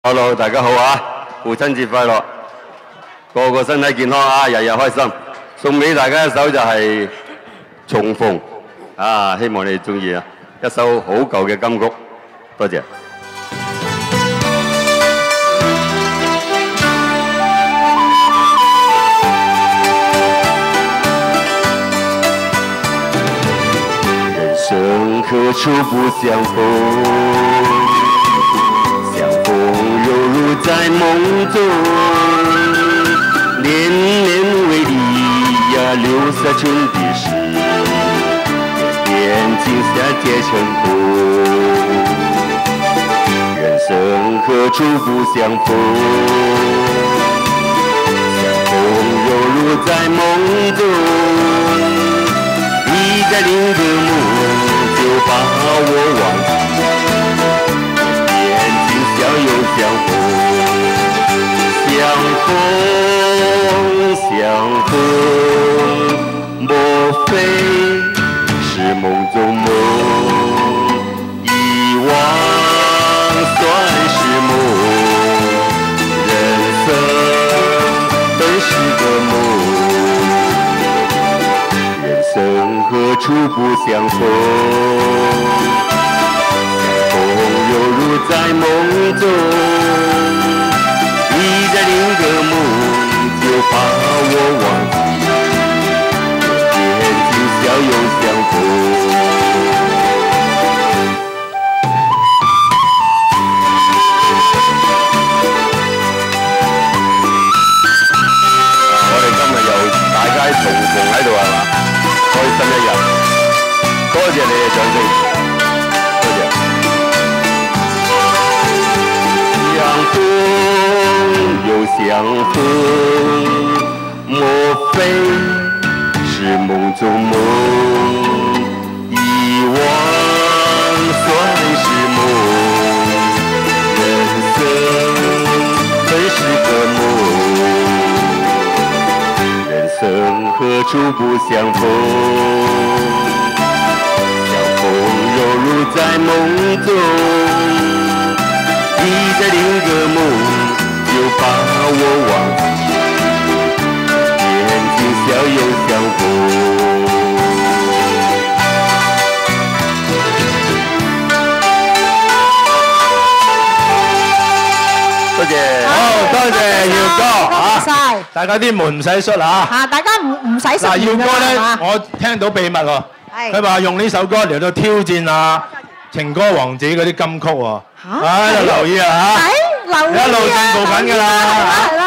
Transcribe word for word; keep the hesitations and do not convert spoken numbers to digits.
Hello， 大家好啊！父親節快樂，個個身體健康啊，日日開心。送俾大家一首就係重逢啊，希望你哋中意啊！一首好舊嘅金曲，多謝。人生何處不相逢？ 在夢中，年年為你呀留下春的事，年今夏結成空。人生何處不相逢？相逢猶如在夢中，你在另一個夢就把我忘記。 相又相逢，相逢相逢，莫非是夢中夢？遺忘算是夢，人生本是個夢，人生何處不相逢？ 猶如在夢中，你在另一個夢就把我忘記，眼睛笑又相逢。我哋今日又大家重逢喺度係嘛？開心一日，多謝你嘅掌聲。 相逢又相逢，莫非是夢中夢？遺忘算是夢，人生本是個夢，人生何處不相逢？相逢猶如在夢中。 你在另一個夢，就把我忘記，眼睛笑又相逢。多謝， 好，多謝耀哥嚇， 大家啲門唔使出啊！ 嚇，大家唔唔使出。 嗱，耀哥咧，我聽到秘密喎，佢話用呢首歌嚟到挑戰啊情歌王子嗰啲金曲喎，喺度留意啊嚇， 留意啊， 一路進步緊㗎啦。